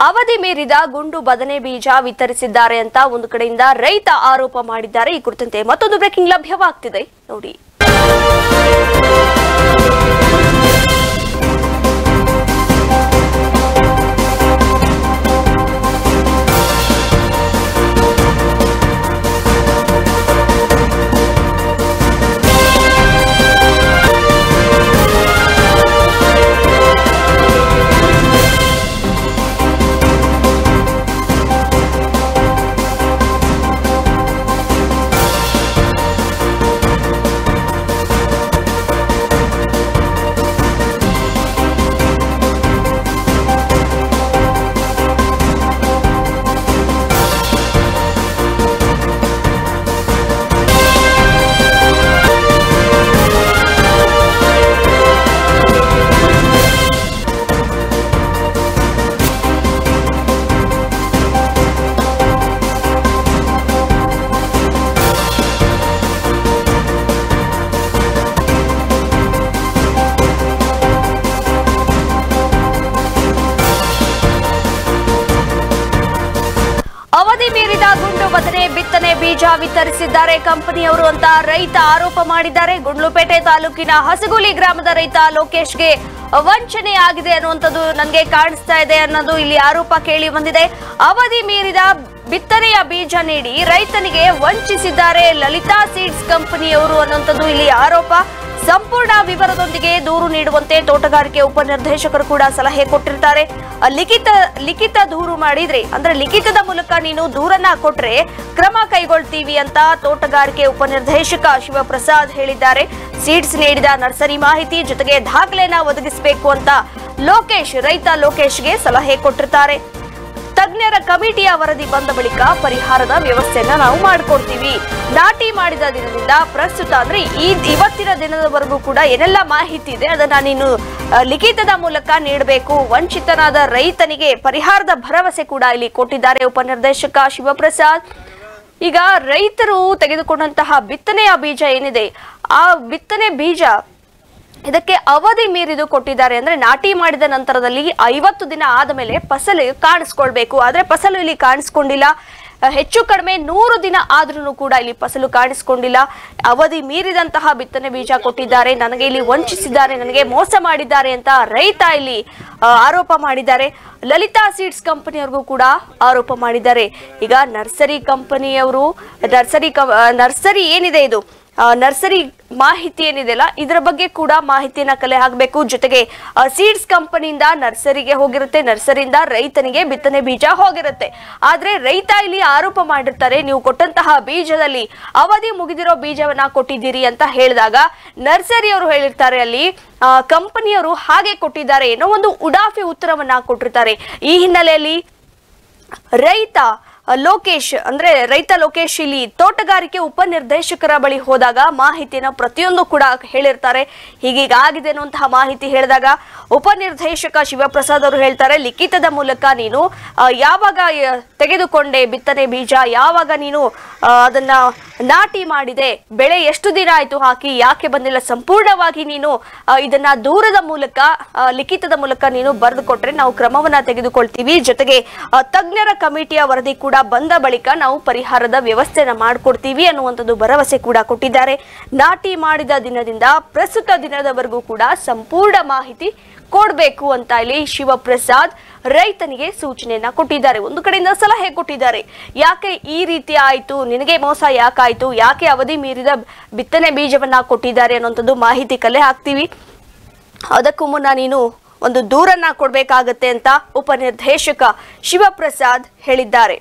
ಅವಧಿ ಮೀರಿದ ಗುಂಡು ಬದನೆ ಬೀಜ ವಿತರಿಸಿದ್ದಾರೆ ಅಂತ ಒಂದು ಕಡೆಯಿಂದ ರೈತ ಆರೋಪ ಮಾಡಿದ್ದಾರೆ. ಈ ಕುರಿತಂತೆ ಮತ್ತೊಂದು ಬ್ರೇಕಿಂಗ್ ಲಭ್ಯವಾಗ್ತಿದೆ ನೋಡಿ. ಅವಧಿ ಮೀರಿದ ಗುಂಡು ಬದನೆ ಬಿತ್ತನೆ ಬೀಜ ವಿತರಿಸಿದ್ದಾರೆ ಕಂಪನಿಯವರು ಅಂತ ರೈತ ಆರೋಪ ಮಾಡಿದ್ದಾರೆ. ಗುಂಡ್ಲುಪೇಟೆ ತಾಲೂಕಿನ ಹಸಗುಲಿ ಗ್ರಾಮದ ರೈತ ಲೋಕೇಶ್ಗೆ ವಂಚನೆ ಆಗಿದೆ ಅನ್ನುವಂಥದ್ದು ನನಗೆ ಕಾಣಿಸ್ತಾ ಇದೆ ಅನ್ನೋದು ಇಲ್ಲಿ ಆರೋಪ ಕೇಳಿ ಬಂದಿದೆ. ಅವಧಿ ಮೀರಿದ ಬಿತ್ತನೆಯ ಬೀಜ ನೀಡಿ ರೈತನಿಗೆ ವಂಚಿಸಿದ್ದಾರೆ ಲಲಿತಾ ಸೀಡ್ಸ್ ಕಂಪನಿಯವರು ಅನ್ನುವಂಥದ್ದು ಇಲ್ಲಿ ಆರೋಪ. ಸಂಪೂರ್ಣ ವಿವರದೊಂದಿಗೆ ದೂರು ನೀಡುವಂತೆ ತೋಟಗಾರಿಕೆ ಉಪನಿರ್ದೇಶಕರು ಕೂಡ ಸಲಹೆ ಕೊಟ್ಟಿರ್ತಾರೆ. ಲಿಖಿತ ದೂರು ಮಾಡಿದ್ರೆ ಅಂದ್ರೆ ಲಿಖಿತದ ಮೂಲಕ ನೀನು ದೂರನ್ನ ಕೊಟ್ರೆ ಕ್ರಮ ಕೈಗೊಳ್ತೀವಿ ಅಂತ ತೋಟಗಾರಿಕೆ ಉಪನಿರ್ದೇಶಕ ಶಿವಪ್ರಸಾದ್ ಹೇಳಿದ್ದಾರೆ. ಸೀಡ್ಸ್ ನೀಡಿದ ನರ್ಸರಿ ಮಾಹಿತಿ ಜೊತೆಗೆ ದಾಖಲೆನ ಒದಗಿಸಬೇಕು ಅಂತ ರೈತ ಲೋಕೇಶ್ಗೆ ಸಲಹೆ ಕೊಟ್ಟಿರ್ತಾರೆ. ತಜ್ಞರ ಕಮಿಟಿಯ ವರದಿ ಬಂದ ಬಳಿಕ ಪರಿಹಾರದ ವ್ಯವಸ್ಥೆಯನ್ನ ನಾವು ಮಾಡಿಕೊಡ್ತೀವಿ. ನಾಟಿ ಮಾಡಿದ ದಿನದಿಂದ ಪ್ರಸ್ತುತ ಅಂದ್ರೆ ಇವತ್ತಿನ ದಿನದವರೆಗೂ ಕೂಡ ಏನೆಲ್ಲ ಮಾಹಿತಿ ಇದೆ ಅದನ್ನ ನೀನು ಲಿಖಿತದ ಮೂಲಕ ನೀಡಬೇಕು. ವಂಚಿತನಾದ ರೈತನಿಗೆ ಪರಿಹಾರದ ಭರವಸೆ ಕೂಡ ಇಲ್ಲಿ ಕೊಟ್ಟಿದ್ದಾರೆ ಉಪನಿರ್ದೇಶಕ ಶಿವಪ್ರಸಾದ್. ಈಗ ರೈತರು ತೆಗೆದುಕೊಂಡಂತಹ ಬಿತ್ತನೆಯ ಬೀಜ ಏನಿದೆ ಆ ಬಿತ್ತನೆ ಬೀಜ ಇದಕ್ಕೆ ಅವಧಿ ಮೀರಿದು ಕೊಟ್ಟಿದ್ದಾರೆ. ಅಂದ್ರೆ ನಾಟಿ ಮಾಡಿದ ನಂತರದಲ್ಲಿ 50 ದಿನ ಆದ ಮೇಲೆ ಫಸಲು ಕಾಣಿಸ್ಕೊಳ್ಬೇಕು. ಆದ್ರೆ ಫಸಲು ಇಲ್ಲಿ ಕಾಣಿಸ್ಕೊಂಡಿಲ್ಲ. ಹೆಚ್ಚು ಕಡಿಮೆ 100 ದಿನ ಆದ್ರೂ ಕೂಡ ಇಲ್ಲಿ ಫಸಲು ಕಾಣಿಸ್ಕೊಂಡಿಲ್ಲ. ಅವಧಿ ಮೀರಿದಂತಹ ಬಿತ್ತನೆ ಬೀಜ ಕೊಟ್ಟಿದ್ದಾರೆ, ನನಗೆ ಇಲ್ಲಿ ವಂಚಿಸಿದ್ದಾರೆ, ನನಗೆ ಮೋಸ ಮಾಡಿದ್ದಾರೆ ಅಂತ ರೈತ ಇಲ್ಲಿ ಆರೋಪ ಮಾಡಿದ್ದಾರೆ. ಲಲಿತಾ ಸೀಡ್ಸ್ ಕಂಪನಿಯವ್ರಿಗೂ ಕೂಡ ಆರೋಪ ಮಾಡಿದ್ದಾರೆ. ಈಗ ನರ್ಸರಿ ಕಂಪನಿಯವರು ನರ್ಸರಿ ಏನಿದೆ ಇದು ನರ್ಸರಿ ಮಾಹಿತಿ ಏನಿದೆಲ್ಲ ಇದರ ಬಗ್ಗೆ ಕೂಡ ಮಾಹಿತಿಯನ್ನ ಕಲೆ ಹಾಕಬೇಕು. ಜೊತೆಗೆ ಸೀಡ್ಸ್ ಕಂಪನಿಯಿಂದ ನರ್ಸರಿಗೆ ಹೋಗಿರುತ್ತೆ, ನರ್ಸರಿಯಿಂದ ರೈತನಿಗೆ ಬಿತ್ತನೆ ಬೀಜ ಹೋಗಿರುತ್ತೆ. ಆದ್ರೆ ರೈತ ಇಲ್ಲಿ ಆರೋಪ ಮಾಡಿರ್ತಾರೆ, ನೀವು ಕೊಟ್ಟಂತಹ ಬೀಜದಲ್ಲಿ ಅವಧಿ ಮುಗಿದಿರೋ ಬೀಜವನ್ನ ಕೊಟ್ಟಿದ್ದೀರಿ ಅಂತ ಹೇಳಿದಾಗ ನರ್ಸರಿಯವರು ಹೇಳಿರ್ತಾರೆ ಅಲ್ಲಿ ಕಂಪನಿಯವರು ಹಾಗೆ ಕೊಟ್ಟಿದ್ದಾರೆ ಏನೋ ಒಂದು ಉಡಾಫಿ ಉತ್ತರವನ್ನ ಕೊಟ್ಟಿರ್ತಾರೆ. ಈ ಹಿನ್ನೆಲೆಯಲ್ಲಿ ರೈತ ಲೋಕೇಶ್ ಇಲ್ಲಿ ತೋಟಗಾರಿಕೆ ಉಪನಿರ್ದೇಶಕರ ಬಳಿ ಹೋದಾಗ ಮಾಹಿತಿಯನ್ನ ಪ್ರತಿಯೊಂದು ಕೂಡ ಹೇಳಿರ್ತಾರೆ. ಹೀಗೀಗಾಗಿದೆ ಅನ್ನುವಂತಹ ಮಾಹಿತಿ ಹೇಳಿದಾಗ ಉಪನಿರ್ದೇಶಕ ಶಿವಪ್ರಸಾದ್ ಅವರು ಹೇಳ್ತಾರೆ, ಲಿಖಿತದ ಮೂಲಕ ನೀನು ಯಾವಾಗ ತೆಗೆದುಕೊಂಡೆ ಬಿತ್ತನೆ ಬೀಜ, ಯಾವಾಗ ನೀನು ಅದನ್ನ ನಾಟಿ ಮಾಡಿದೆ, ಬೆಳೆ ಎಷ್ಟು ದಿನ ಆಯ್ತು ಹಾಕಿ, ಯಾಕೆ ಬಂದಿಲ್ಲ, ಸಂಪೂರ್ಣವಾಗಿ ನೀನು ಇದನ್ನ ದೂರದ ಮೂಲಕ ಲಿಖಿತದ ಮೂಲಕ ನೀನು ಬರೆದು ಕೊಟ್ರೆ ನಾವು ಕ್ರಮವನ್ನ ತೆಗೆದುಕೊಳ್ತೀವಿ. ಜೊತೆಗೆ ತಜ್ಞರ ಕಮಿಟಿಯ ವರದಿ ಕೂಡ ಬಂದ ಬಳಿಕ ನಾವು ಪರಿಹಾರದ ವ್ಯವಸ್ಥೆನ ಮಾಡಿಕೊಡ್ತೀವಿ ಅನ್ನುವಂಥದ್ದು ಭರವಸೆ ಕೂಡ ಕೊಟ್ಟಿದ್ದಾರೆ. ನಾಟಿ ಮಾಡಿದ ದಿನದಿಂದ ಪ್ರಸ್ತುತ ದಿನದವರೆಗೂ ಕೂಡ ಸಂಪೂರ್ಣ ಮಾಹಿತಿ ಕೊಡಬೇಕು ಅಂತ ಇಲ್ಲಿ ಶಿವಪ್ರಸಾದ್ ರೈತನಿಗೆ ಸೂಚನೆಯನ್ನ ಕೊಟ್ಟಿದ್ದಾರೆ. ಒಂದು ಕಡೆಯಿಂದ ಸಲಹೆ ಕೊಟ್ಟಿದ್ದಾರೆ, ಯಾಕೆ ಈ ರೀತಿ ಆಯ್ತು, ನಿನಗೆ ಮೋಸ ಯಾಕಾಯ್ತು, ಯಾಕೆ ಅವಧಿ ಮೀರಿದ ಬಿತ್ತನೆ ಬೀಜವನ್ನ ಕೊಟ್ಟಿದ್ದಾರೆ ಅನ್ನುವಂಥದ್ದು ಮಾಹಿತಿ ಕಲೆ ಹಾಕ್ತೀವಿ. ಅದಕ್ಕೂ ಮುನ್ನ ನೀನು ಒಂದು ದೂರನ್ನ ಕೊಡ್ಬೇಕಾಗತ್ತೆ ಅಂತ ಉಪನಿರ್ದೇಶಕ ಶಿವಪ್ರಸಾದ್ ಹೇಳಿದ್ದಾರೆ.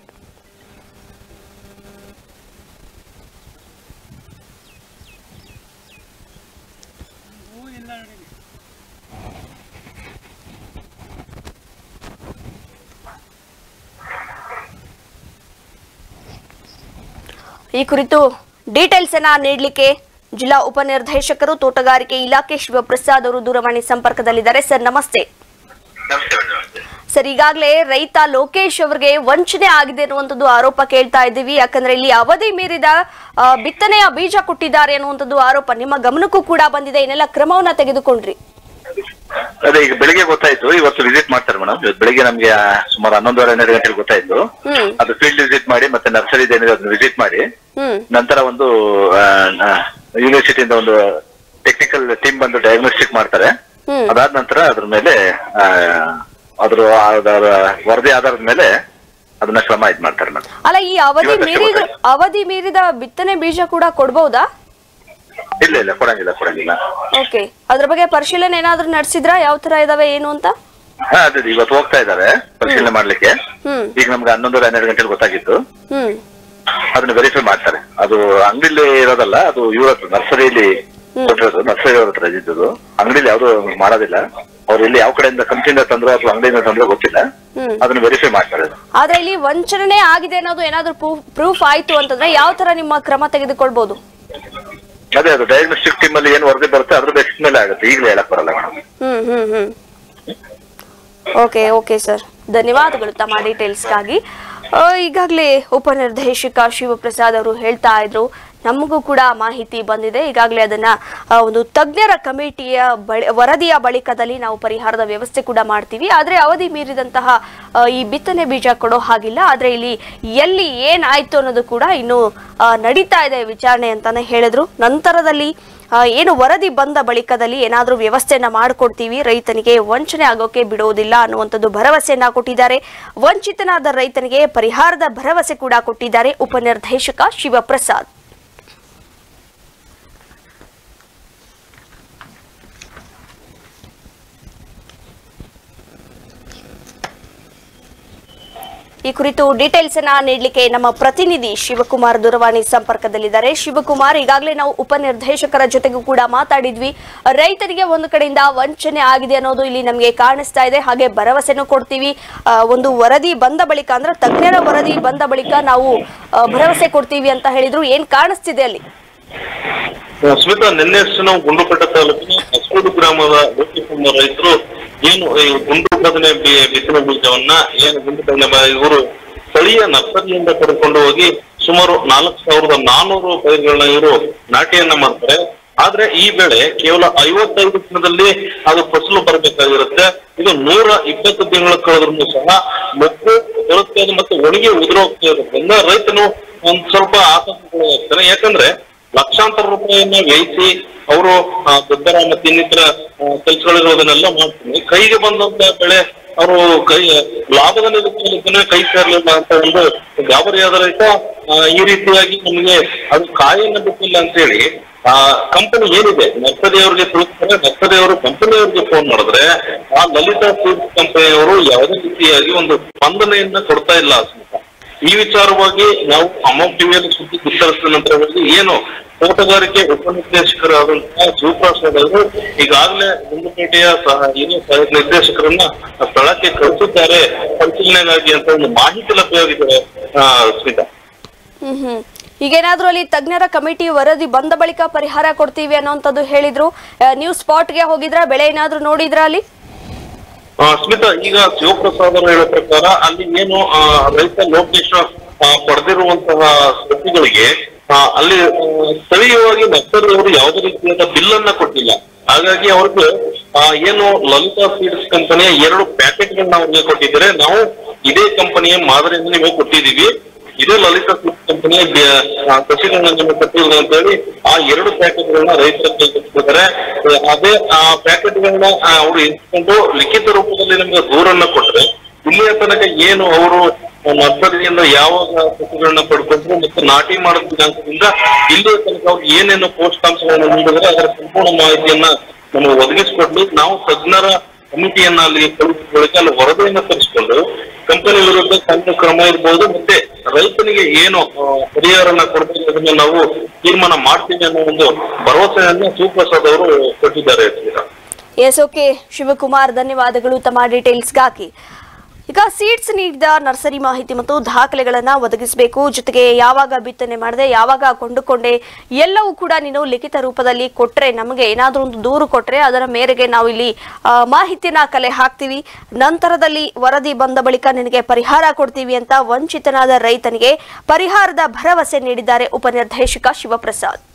ಈ ಕುರಿತು ಡೀಟೇಲ್ಸ್ ಅನ್ನ ನೀಡಲಿಕ್ಕೆ ಜಿಲ್ಲಾ ಉಪನಿರ್ದೇಶಕರು ತೋಟಗಾರಿಕೆ ಇಲಾಖೆ ಶಿವಪ್ರಸಾದ್ ಅವರು ದೂರವಾಣಿ ಸಂಪರ್ಕದಲ್ಲಿದ್ದಾರೆ. ಸರ್ ನಮಸ್ತೆ. ಸರ್, ಈಗಾಗಲೇ ರೈತ ಲೋಕೇಶ್ ಅವರಿಗೆ ವಂಚನೆ ಆಗಿದೆ ಅನ್ನುವಂಥದ್ದು ಆರೋಪ ಕೇಳ್ತಾ ಇದ್ದೀವಿ. ಯಾಕಂದ್ರೆ ಇಲ್ಲಿ ಅವಧಿ ಮೀರಿದ ಬಿತ್ತನೆಯ ಬೀಜ ಕೊಟ್ಟಿದ್ದಾರೆ ಅನ್ನುವಂಥದ್ದು ಆರೋಪ ನಿಮ್ಮ ಗಮನಕ್ಕೂ ಕೂಡ ಬಂದಿದೆ. ಏನೆಲ್ಲ ಕ್ರಮವನ್ನ ತೆಗೆದುಕೊಂಡ್ರಿ? ಅದೇ ಈಗ ಬೆಳಿಗ್ಗೆ ಗೊತ್ತಾಯ್ತು, ಇವತ್ತು ವಿಸಿಟ್ ಮಾಡ್ತಾರೆ ಮೇಡಮ್. ಇವತ್ತು ಬೆಳಿಗ್ಗೆ ನಮ್ಗೆ ಸುಮಾರು 11:30 ಗಂಟೆಗೆ ಗೊತ್ತಾಯ್ತು. ಅದು ಫೀಲ್ಡ್ ವಿಸಿಟ್ ಮಾಡಿ ಮತ್ತೆ ನರ್ಸರಿ ಏನಿದೆ ಅದನ್ನ ವಿಸಿಟ್ ಮಾಡಿ ನಂತರ ಒಂದು ಯೂನಿವರ್ಸಿಟಿಯಿಂದ ಒಂದು ಟೆಕ್ನಿಕಲ್ ಟೀಮ್ ಬಂದು ಡಯಾಗ್ನೋಸ್ಟಿಕ್ ಮಾಡ್ತಾರೆ. ಅದಾದ ನಂತರ ಅದ್ರ ಮೇಲೆ ಅದ್ರ ವರದಿ ಆಧಾರದ ಮೇಲೆ ಅದನ್ನ ಕ್ರಮ ಇದ್ ಮಾಡ್ತಾರೆ ಮೇಡಮ್. ಅಲ್ಲ, ಈ ಅವಧಿ ಮೀರಿದ ಬಿತ್ತನೆ ಬೀಜ ಕೂಡ ಕೊಡ್ಬಹುದಾ? ಇಲ್ಲ ಕೊಡಂಗಿಲ್ಲ. ಓಕೆ, ಅದ್ರ ಬಗ್ಗೆ ಪರಿಶೀಲನೆ ಏನಾದ್ರೂ ನಡೆಸಿದ್ರಾ? ಯಾವ ತರ ಇದಾವೆ ಏನು ಅಂತ? ಅದೇ ಇವತ್ತು ಹೋಗ್ತಾ ಇದಾರೆ ಪರಿಶೀಲನೆ ಮಾಡ್ಲಿಕ್ಕೆ. ಈಗ ನಮ್ಗೆ 11:12 ಗಂಟೆಗೆ ಗೊತ್ತಾಗಿತ್ತು. ಅದನ್ನ ವೆರಿಫೈ ಮಾಡ್ತಾರೆ. ಅದು ಅಂಗಡಿಲಿ ಇರೋದಲ್ಲ, ಅದು ಇವ್ರ ಹತ್ರ ನರ್ಸರಿಯಲ್ಲಿ ಕೊಟ್ಟಿರೋದು, ನರ್ಸರಿ ಅವ್ರ ಹತ್ರ ಇದ್ದಿದ್ದು. ಅಂಗಡಿಲಿ ಯಾವ್ದು ಮಾಡೋದಿಲ್ಲ. ಅವ್ರು ಇಲ್ಲಿ ಯಾವ ಕಡೆಯಿಂದ ಕಂಪನಿಯಿಂದ ತಂದ್ರು ಅಥವಾ ಅಂಗಡಿಯಿಂದ ತಂದ್ರು ಗೊತ್ತಿಲ್ಲ. ಅದನ್ನ ವೆರಿಫೈ ಮಾಡ್ತಾರೆ. ಆದ್ರೆ ಇಲ್ಲಿ ವಂಚನೆ ಆಗಿದೆ ಅನ್ನೋದು ಏನಾದ್ರೂ ಪ್ರೂಫ್ ಆಯ್ತು ಅಂತಂದ್ರೆ ಯಾವ ತರ ನಿಮ್ಮ ಕ್ರಮ ತೆಗೆದುಕೊಳ್ಬಹುದು? ಅದೇ ಅದು ಡಯಾಗ್ನೋಸ್ಟಿಕ್ ಟೀಮ್ ಅಲ್ಲಿ ಏನ್ ವರದಿ ಬರುತ್ತೆ ಅದ್ರ ಬೇಸಿಸ್ ಮೇಲೆ ಆಗುತ್ತೆ. ಈಗಲೇ ಹೇಳಕ್ ಬರಲ್ಲ ಮೇಡಮ್. ಓಕೆ ಸರ್, ಧನ್ಯವಾದಗಳು ತಮ್ಮ ಡೀಟೇಲ್ಸ್ಗಾಗಿ. ಈಗಾಗಲೇ ಉಪನಿರ್ದೇಶಕ ಶಿವಪ್ರಸಾದ್ ಅವರು ಹೇಳ್ತಾ ಇದ್ರು, ನಮಗೂ ಕೂಡ ಮಾಹಿತಿ ಬಂದಿದೆ. ಈಗಾಗಲೇ ಅದನ್ನ ಒಂದು ತಜ್ಞರ ಕಮಿಟಿಯ ವರದಿಯ ಬಳಿಕದಲ್ಲಿ ನಾವು ಪರಿಹಾರದ ವ್ಯವಸ್ಥೆ ಕೂಡ ಮಾಡ್ತೀವಿ. ಆದ್ರೆ ಅವಧಿ ಮೀರಿದಂತಹ ಈ ಬಿತ್ತನೆ ಬೀಜ ಕೊಡೋ ಹಾಗಿಲ್ಲ. ಆದ್ರೆ ಇಲ್ಲಿ ಎಲ್ಲಿ ಏನಾಯ್ತು ಅನ್ನೋದು ಕೂಡ ಇನ್ನು ನಡೀತಾ ಇದೆ ವಿಚಾರಣೆ ಅಂತಾನೆ ಹೇಳಿದ್ರು. ನಂತರದಲ್ಲಿ ಏನು ವರದಿ ಬಂದ ಬಳಿಕದಲ್ಲಿ ಏನಾದ್ರೂ ವ್ಯವಸ್ಥೆಯನ್ನ ಮಾಡಿಕೊಡ್ತೀವಿ, ರೈತನಿಗೆ ವಂಚನೆ ಆಗೋಕೆ ಬಿಡೋದಿಲ್ಲ ಅನ್ನುವಂಥದ್ದು ಭರವಸೆಯನ್ನ ಕೊಟ್ಟಿದ್ದಾರೆ. ವಂಚಿತನಾದ ರೈತನಿಗೆ ಪರಿಹಾರದ ಭರವಸೆ ಕೂಡ ಕೊಟ್ಟಿದ್ದಾರೆ ಉಪನಿರ್ದೇಶಕ ಶಿವಪ್ರಸಾದ್. ಈ ಕುರಿತು ಡೀಟೇಲ್ಸ್ ಅನ್ನ ನೀಡಲಿಕ್ಕೆ ನಮ್ಮ ಪ್ರತಿನಿಧಿ ಶಿವಕುಮಾರ್ ದೂರವಾಣಿ ಸಂಪರ್ಕದಲ್ಲಿದ್ದಾರೆ. ಶಿವಕುಮಾರ್, ಈಗಾಗಲೇ ನಾವು ಉಪನಿರ್ದೇಶಕರ ಜೊತೆಗೂ ಕೂಡ ಮಾತಾಡಿದ್ವಿ. ರೈತರಿಗೆ ಒಂದು ಕಡೆಯಿಂದ ವಂಚನೆ ಆಗಿದೆ ಅನ್ನೋದು ಇಲ್ಲಿ ನಮಗೆ ಕಾಣಿಸ್ತಾ ಇದೆ. ಹಾಗೆ ಭರವಸೆನೂ ಕೊಡ್ತೀವಿ. ಒಂದು ವರದಿ ಬಂದ ಬಳಿಕ ಅಂದ್ರೆ ತಜ್ಞರ ವರದಿ ಬಂದ ಬಳಿಕ ನಾವು ಭರವಸೆ ಕೊಡ್ತೀವಿ ಅಂತ ಹೇಳಿದ್ರು. ಏನ್ ಕಾಣಿಸ್ತಿದೆ ಅಲ್ಲಿ? ಸ್ಮಿತಾ, ನಿನ್ನೆಷ್ಟು ನಾವು ಗುಂಡ್ಲುಪೇಟೆ ತಾಲೂಕಿನ ಹೊಸಕೋಡು ಗ್ರಾಮದ ರೈತರು ಏನು ಗುಂಡ್ಲುಪೇಟೆ ಬಿತ್ತನೆ ಬೀಜವನ್ನ ಇವರು ಸ್ಥಳೀಯ ನರ್ಸರಿಯಿಂದ ಕರೆದುಕೊಂಡು ಹೋಗಿ ಸುಮಾರು 4,400 ಪೈರುಗಳನ್ನ ಇವರು ನಾಟಿಯನ್ನ ಮಾಡ್ತಾರೆ. ಆದ್ರೆ ಈ ಬೆಳೆ ಕೇವಲ 55 ದಿನದಲ್ಲಿ ಅದು ಫಸಲು ಬರಬೇಕಾಗಿರುತ್ತೆ. ಇದು 120 ತಿಂಗಳ ಕಳೆದ್ರೂ ಸಹ ಮೊಗ್ಗು ಬರುತ್ತೆ ಮತ್ತೆ ಒಣಗಿ ಉದುರೋಗ್ತಾ ಇರೋದ್ರಿಂದ ರೈತನು ಒಂದ್ ಸ್ವಲ್ಪ ಆತಂಕಗೊಳಗಾಗ್ತಾನೆ. ಯಾಕಂದ್ರೆ ಲಕ್ಷಾಂತರ ರೂಪಾಯಿಯನ್ನ ವ್ಯಯಿಸಿ ಅವರು ಗೊಬ್ಬರ ಮತ್ತೆ ಇನ್ನಿತರ ಕೆಲಸಗಳಿರೋದನ್ನೆಲ್ಲ ಮಾಡ್ತಾರೆ. ಕೈಗೆ ಬಂದಂತ ಬೆಳೆ ಅವರು ಲಾಭದ ನಿರೀಕ್ಷೆಯಲ್ಲಿ ಕೈ ಸೇರ್ಲಿಲ್ಲ ಅಂತ ಒಂದು ಗಾಬರಿಯಾದ ರೈತ ಈ ರೀತಿಯಾಗಿ ನಮಗೆ ಅದು ಕಾಯನ್ನು ಬಿಟ್ಟಿಲ್ಲ ಅಂತ ಹೇಳಿ ಕಂಪನಿ ಏನಿದೆ ನರ್ಸರಿಯವ್ರಿಗೆ ತಿಳಿಸ್ತಾರೆ. ನರ್ಸರಿಯವರು ಕಂಪನಿಯವ್ರಿಗೆ ಫೋನ್ ಮಾಡಿದ್ರೆ ಆ ಲಲಿತಾ ಸೀಡ್ಸ್ ಕಂಪನಿಯವರು ಯಾವುದೇ ರೀತಿಯಾಗಿ ಒಂದು ಸ್ಪಂದನೆಯನ್ನ ಕೊಡ್ತಾ ಇಲ್ಲ. ಈ ವಿಚಾರವಾಗಿ ನಾವು ಅಮೋಘ್ ಟಿವಿಯಲ್ಲಿ ಸುದ್ದಿ ಬಿತ್ತರಿಸಿದ ನಂತರವಾಗಿ ಏನು ತೋಟಗಾರಿಕೆ ಉಪನಿರ್ದೇಶಕರಾದಂತಹ ಶಿವಪ್ರಸಾದ್ ಅವರು ಈಗಾಗಲೇ ಗುಂಡ್ಲುಪೇಟೆಯ ಹಿರಿಯ ನಿರ್ದೇಶಕರನ್ನ ಸ್ಥಳಕ್ಕೆ ಕಳಿಸಿದ್ದಾರೆ ಪರಿಶೀಲನೆಗಾಗಿ ಅಂತ ಒಂದು ಮಾಹಿತಿ ಲಭ್ಯವಾಗಿದೆ. ಸ್ಮಿತಾ, ಈಗೇನಾದ್ರೂ ಅಲ್ಲಿ ತಜ್ಞರ ಕಮಿಟಿ ವರದಿ ಬಂದ ಬಳಿಕ ಪರಿಹಾರ ಕೊಡ್ತೀವಿ ಅನ್ನೋಂಥದ್ದು ಹೇಳಿದ್ರು. ನೀವು ಸ್ಪಾಟ್ಗೆ ಹೋಗಿದ್ರ, ಬೆಳೆ ಏನಾದ್ರು ನೋಡಿದ್ರ ಅಲ್ಲಿ? ಸ್ಮಿತಾ, ಈಗ ಶಿವಪ್ರಸಾದ್ ಅವರು ಹೇಳೋ ಪ್ರಕಾರ ಅಲ್ಲಿ ಏನು ರೈತ ಲೋಕೇಶ್ ಪಡೆದಿರುವಂತಹ ಸಸಿಗಳಿಗೆ ಅಲ್ಲಿ ಸ್ಥಳೀಯವಾಗಿ ನರ್ಸರಿಯವರು ಯಾವುದೇ ರೀತಿಯಾದ ಬಿಲ್ ಅನ್ನ ಕೊಟ್ಟಿಲ್ಲ. ಹಾಗಾಗಿ ಅವ್ರಿಗೆ ಏನು ಲಲಿತಾ ಸೀಡ್ಸ್ ಕಂಪನಿಯ 2 ಪ್ಯಾಕೆಟ್ಗಳನ್ನ ಅವ್ರಿಗೆ ಕೊಟ್ಟಿದ್ದಾರೆ. ನಾವು ಇದೇ ಕಂಪನಿಯ ಮಾದರಿಯನ್ನು ನಿಮಗೆ ಕೊಟ್ಟಿದ್ದೀವಿ, ಇದೇ ಲಲಿತಾ ಸೀಡ್ಸ್ ಕಂಪನಿಯ ಸಸಿಗಳನ್ನ ನಿಮಗೆ ಕೊಟ್ಟಿದ್ರು ಅಂತ ಹೇಳಿ ಆ 2 ಪ್ಯಾಕೆಟ್ಗಳನ್ನ ರೈತರ ಕೊಟ್ಟಿದ್ದಾರೆ. ಅದೇ ಆ ಪ್ಯಾಕೆಟ್ಗಳನ್ನ ಅವರು ಇಟ್ಕೊಂಡು ಲಿಖಿತ ರೂಪದಲ್ಲಿ ನಮಗೆ ದೂರನ್ನ ಕೊಟ್ಟರೆ ಇಲ್ಲಿಯ ತನಕ ಏನು ಅವರು ನರ್ಸರಿಯಿಂದ ಯಾವ ಸಸಿಗಳನ್ನ ಪಡ್ಕೊಂಡ್ರು ಮತ್ತೆ ನಾಟಿ ಮಾಡೋ ದಿನಾಂಕದಿಂದ ಇಲ್ಲಿಯ ತನಕ ಅವ್ರು ಏನೇನು ಪೋಷಕಾಂಶಗಳನ್ನ ನೀಡಿದ್ರೆ ಅದರ ಸಂಪೂರ್ಣ ಮಾಹಿತಿಯನ್ನ ನಮಗೆ ಒದಗಿಸಿಕೊಟ್ಟು ನಾವು ತಜ್ಞರ ಕಮಿಟಿಯನ್ನ ಅಲ್ಲಿ ಕಳಿಸಿಕೊಳ್ಳಿಕ್ಕೆ ಅಲ್ಲಿ ವರದಿಯನ್ನ ತರಿಸಿಕೊಂಡು ಕಂಪನಿ ವಿರುದ್ಧ ಸಣ್ಣ ಕ್ರಮ ಇರ್ಬೋದು ಮತ್ತೆ ರೈತನಿಗೆ ಏನು ಪರಿಹಾರನ ಕೊಡ್ಬೇಕು ಅದನ್ನ ನಾವು ತೀರ್ಮಾನ ಮಾಡ್ತೀವಿ ಅನ್ನೋ ಒಂದು ಭರವಸೆಯನ್ನ ಶಿವಪ್ರಸಾದ್ ಅವರು ಕೊಟ್ಟಿದ್ದಾರೆ. ಎಸ್, ಓಕೆ ಶಿವಕುಮಾರ್, ಧನ್ಯವಾದಗಳು ತಮ್ಮ ಡೀಟೇಲ್ಸ್ಗಾಗಿ. ಈಗ ಸೀಡ್ಸ್ ನೀಡಿದ ನರ್ಸರಿ ಮಾಹಿತಿ ಮತ್ತು ದಾಖಲೆಗಳನ್ನ ಒದಗಿಸಬೇಕು. ಜೊತೆಗೆ ಯಾವಾಗ ಬಿತ್ತನೆ ಮಾಡಿದೆ, ಯಾವಾಗ ಕೊಂಡುಕೊಂಡೆ, ಎಲ್ಲವೂ ಕೂಡ ನೀನು ಲಿಖಿತ ರೂಪದಲ್ಲಿ ಕೊಟ್ರೆ, ನಮಗೆ ಏನಾದ್ರೂ ಒಂದು ದೂರು ಕೊಟ್ರೆ ಅದರ ಮೇರೆಗೆ ನಾವು ಇಲ್ಲಿ ಮಾಹಿತಿಯನ್ನ ಕಲೆ ಹಾಕ್ತೀವಿ. ನಂತರದಲ್ಲಿ ವರದಿ ಬಂದ ಬಳಿಕ ನಿನಗೆ ಪರಿಹಾರ ಕೊಡ್ತೀವಿ ಅಂತ ವಂಚಿತನಾದ ರೈತನಿಗೆ ಪರಿಹಾರದ ಭರವಸೆ ನೀಡಿದ್ದಾರೆ ಉಪನಿರ್ದೇಶಕ ಶಿವಪ್ರಸಾದ್.